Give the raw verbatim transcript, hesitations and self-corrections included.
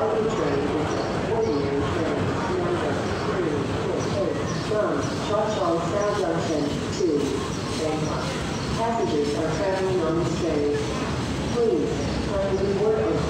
following train is Warrior Train number three four eight from Chawchong South Junction to Bangkok. Passengers are traveling on this train. Please kindly board and